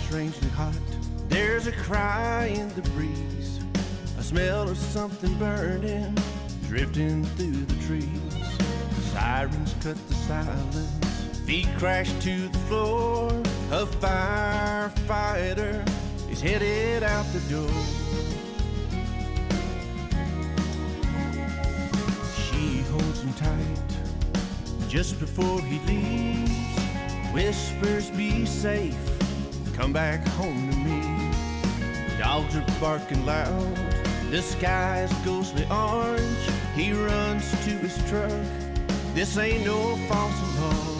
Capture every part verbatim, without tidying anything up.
strangely hot. There's a cry in the breeze, a smell of something burning, drifting through the trees. Sirens cut the silence, feet crash to the floor. A firefighter is headed out the door. She holds him tight just before he leaves, whispers, "Be safe, come back home to me." Dogs are barking loud, the sky is ghostly orange. He runs to his truck, this ain't no false alarm.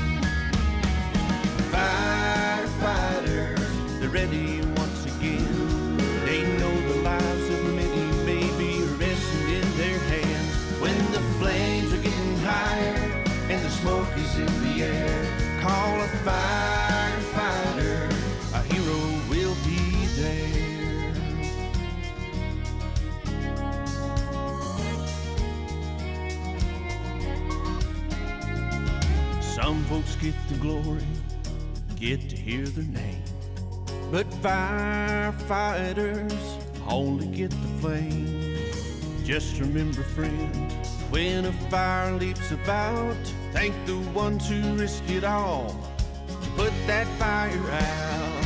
Firefighters, they're ready once again. They know the lives of many may be resting in their hands. When the flames are getting higher and the smoke is in the air, call a firefighter, a hero will be there. Some folks get the glory, get to hear their name, but firefighters only get the flame. Just remember, friend, when a fire leaps about, thank the ones who risk it all to put that fire out.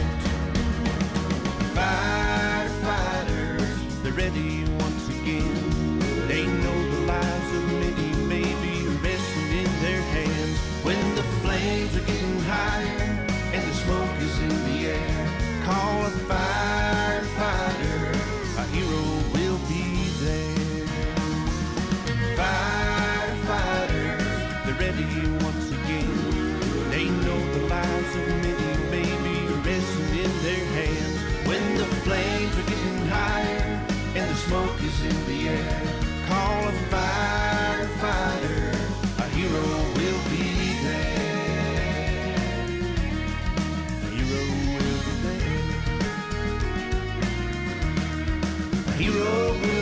Firefighters, they're ready once again. They know the lives of many may be resting in their hands. When the flames are getting higher and the smoke is in the air, call a firefighter, a hero will be there. Firefighters, they're ready once again. They know the lives of many may be resting in their hands. When the flames are getting higher and the smoke is in the air, call a firefighter, a hero will be there. A hero will be there. A hero will